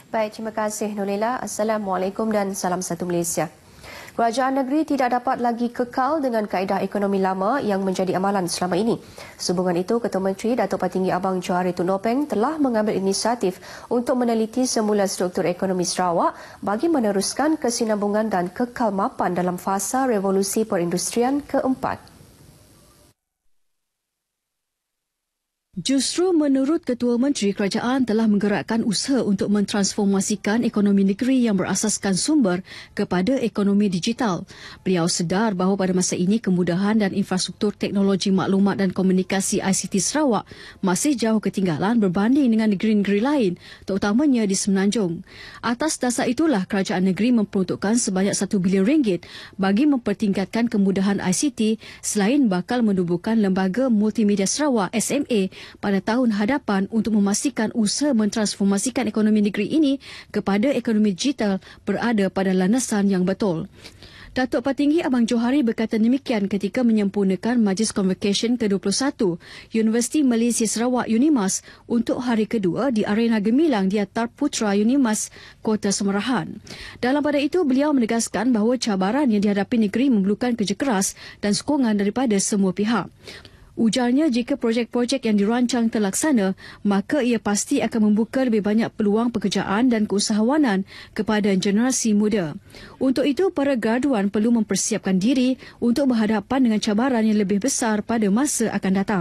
Baik, terima kasih Nolila. Assalamualaikum dan salam satu Malaysia. Kerajaan negeri tidak dapat lagi kekal dengan kaedah ekonomi lama yang menjadi amalan selama ini. Sehubungan itu, Ketua Menteri Datuk Patinggi Abang Johari Tun Openg telah mengambil inisiatif untuk meneliti semula struktur ekonomi Sarawak bagi meneruskan kesinambungan dan kekal mapan dalam fasa revolusi perindustrian keempat. Justru menurut Ketua Menteri, kerajaan telah menggerakkan usaha untuk mentransformasikan ekonomi negeri yang berasaskan sumber kepada ekonomi digital. Beliau sedar bahawa pada masa ini kemudahan dan infrastruktur teknologi maklumat dan komunikasi ICT Sarawak masih jauh ketinggalan berbanding dengan negeri-negeri lain, terutamanya di Semenanjung. Atas dasar itulah kerajaan negeri memperuntukkan sebanyak RM1 bilion bagi mempertingkatkan kemudahan ICT selain bakal menubuhkan Lembaga Multimedia Sarawak SMA pada tahun hadapan untuk memastikan usaha mentransformasikan ekonomi negeri ini kepada ekonomi digital berada pada landasan yang betul. Datuk Patinggi Abang Johari berkata demikian ketika menyempurnakan Majlis Convocation ke-21 Universiti Malaysia Sarawak UNIMAS untuk hari kedua di Arena Gemilang di Attar Putra UNIMAS, Kota Semerahan. Dalam pada itu, beliau menegaskan bahawa cabaran yang dihadapi negeri memerlukan kerja keras dan sokongan daripada semua pihak. Ujarnya, jika projek-projek yang dirancang terlaksana, maka ia pasti akan membuka lebih banyak peluang pekerjaan dan keusahawanan kepada generasi muda. Untuk itu, para graduan perlu mempersiapkan diri untuk berhadapan dengan cabaran yang lebih besar pada masa akan datang.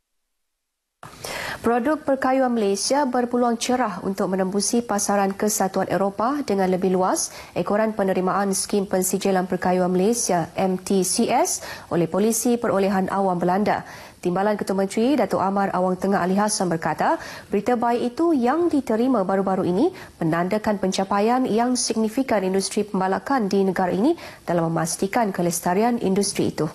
Produk perkayuan Malaysia berpeluang cerah untuk menembusi pasaran kesatuan Eropah dengan lebih luas ekoran penerimaan skim pensijilan perkayuan Malaysia MTCS oleh Polisi Perolehan Awam Belanda. Timbalan Ketua Menteri Datuk Amar Awang Tengah Ali Hassan berkata, berita baik itu yang diterima baru-baru ini menandakan pencapaian yang signifikan industri pembalakan di negara ini dalam memastikan kelestarian industri itu.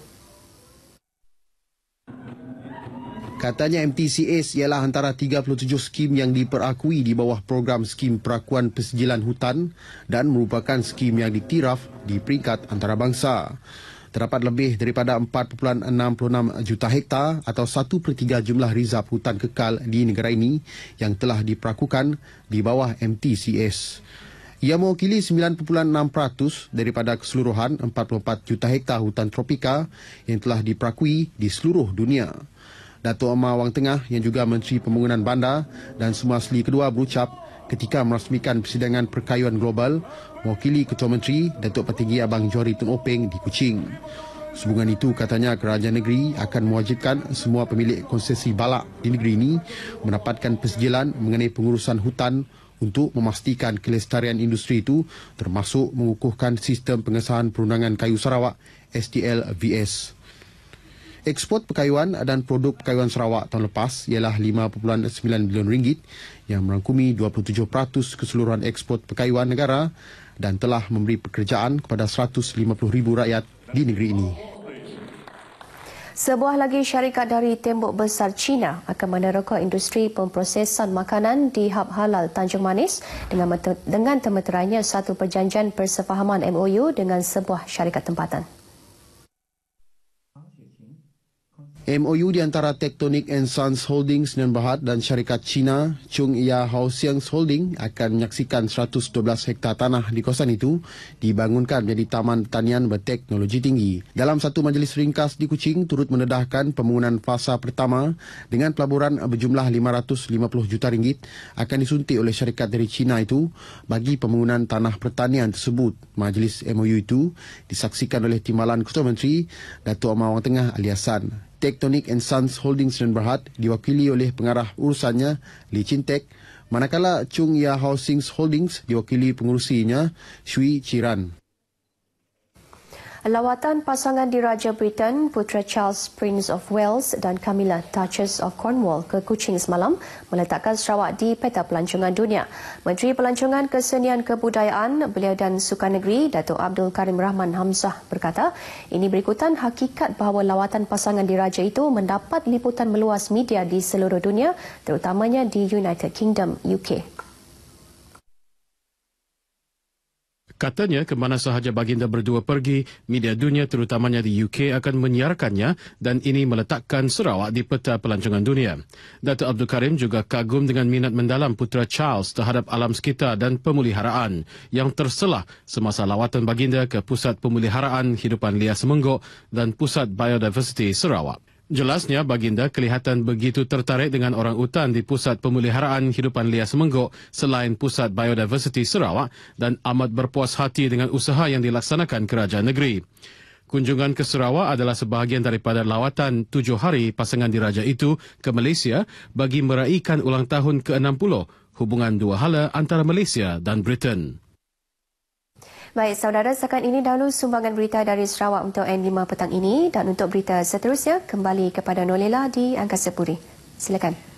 Katanya MTCS ialah antara 37 skim yang diperakui di bawah program skim perakuan persijilan hutan dan merupakan skim yang diktiraf di peringkat antarabangsa. Terdapat lebih daripada 4.66 juta hektar atau 1/3 jumlah rizab hutan kekal di negara ini yang telah diperakukan di bawah MTCS. Ia mewakili 9.6% daripada keseluruhan 44 juta hektar hutan tropika yang telah diperakui di seluruh dunia. Datuk Amar Awang Tengah yang juga Menteri Pembangunan Bandar dan Semua Asli kedua berucap ketika merasmikan persidangan perkayuan global mewakili Ketua Menteri Datuk Patinggi Abang Johari Tun Openg di Kuching. Sehubungan itu, katanya kerajaan negeri akan mewajibkan semua pemilik konsesi balak di negeri ini mendapatkan persijilan mengenai pengurusan hutan untuk memastikan kelestarian industri itu termasuk mengukuhkan sistem pengesahan perundangan kayu Sarawak STL-VS. Ekspor perkayuan dan produk perkayuan Sarawak tahun lepas ialah RM5.9 bilion yang merangkumi 27% keseluruhan ekspor perkayuan negara dan telah memberi pekerjaan kepada 150,000 rakyat di negeri ini. Sebuah lagi syarikat dari tembok besar China akan meneroka industri pemprosesan makanan di Hub Halal Tanjung Manis dengan termeterainya satu perjanjian persefahaman MOU dengan sebuah syarikat tempatan. MOU di antara Tectonic and Sons Holdings Sdn Bhd dan syarikat China Chung Ya Haoxiang Holding akan menyaksikan 112 hektar tanah di kawasan itu dibangunkan menjadi taman pertanian berteknologi tinggi. Dalam satu majlis ringkas di Kuching turut mendedahkan pembangunan fasa pertama dengan pelaburan berjumlah RM550 juta akan disuntik oleh syarikat dari China itu bagi pembangunan tanah pertanian tersebut. Majlis MOU itu disaksikan oleh Timbalan Ketua Menteri Datuk Amar Awang Tengah Ali Hassan. Tectonic and Sons Holdings Sdn Bhd diwakili oleh pengarah urusannya Lee Chin Teck, manakala Chung Ya Housing Holdings diwakili pengurusinya Shui Chiran. Lawatan pasangan diraja Britain, Putera Charles Prince of Wales dan Camilla Duchess of Cornwall ke Kuching semalam meletakkan Sarawak di peta pelancongan dunia. Menteri Pelancongan Kesenian Kebudayaan Belia dan Sukan Negeri, Datuk Abdul Karim Rahman Hamzah berkata, ini berikutan hakikat bahawa lawatan pasangan diraja itu mendapat liputan meluas media di seluruh dunia, terutamanya di United Kingdom, UK. Katanya ke mana sahaja baginda berdua pergi, media dunia terutamanya di UK akan menyiarkannya dan ini meletakkan Sarawak di peta pelancongan dunia. Datuk Abdul Karim juga kagum dengan minat mendalam putera Charles terhadap alam sekitar dan pemeliharaan yang terselah semasa lawatan baginda ke Pusat Pemeliharaan Hidupan Liar Semenggok dan Pusat Biodiversity Sarawak. Jelasnya, baginda kelihatan begitu tertarik dengan orang utan di Pusat Pemeliharaan Hidupan Liar Semenggok selain Pusat Biodiversity Sarawak dan amat berpuas hati dengan usaha yang dilaksanakan kerajaan negeri. Kunjungan ke Sarawak adalah sebahagian daripada lawatan 7 hari pasangan diraja itu ke Malaysia bagi meraihkan ulang tahun ke-60 hubungan dua hala antara Malaysia dan Britain. Baik, saudara, setakat ini dahulu sumbangan berita dari Sarawak untuk N5 petang ini dan untuk berita seterusnya kembali kepada Nolela di Angkasa Puri. Silakan.